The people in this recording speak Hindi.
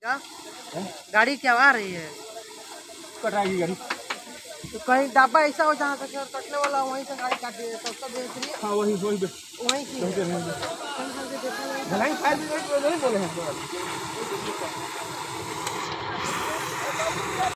क्या गाड़ी क्या आ रही है? कटाएगी गाड़ी। तो कहीं ढाबा ऐसा हो जहाँ तक कटने वाला वहीं से गाड़ी काट दिए तो सब बेच रही है। हाँ वही वहीं की बोले हैं।